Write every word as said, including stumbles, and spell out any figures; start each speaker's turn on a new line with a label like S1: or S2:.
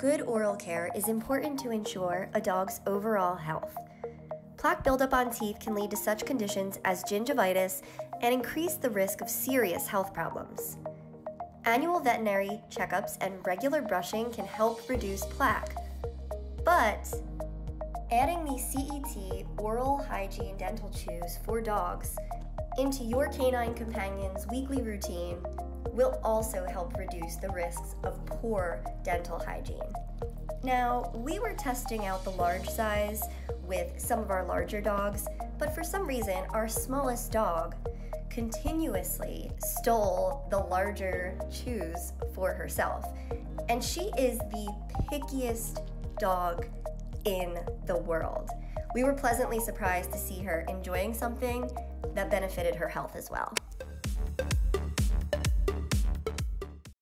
S1: Good oral care is important to ensure a dog's overall health. Plaque buildup on teeth can lead to such conditions as gingivitis and increase the risk of serious health problems. Annual veterinary checkups and regular brushing can help reduce plaque. But adding the C E T Oral Hygiene Dental Chews for dogs into your canine companion's weekly routine will also help reduce the risks of poor dental hygiene. Now, we were testing out the large size with some of our larger dogs, but for some reason, our smallest dog continuously stole the larger chews for herself. And she is the pickiest dog in the world. We were pleasantly surprised to see her enjoying something that benefited her health as well.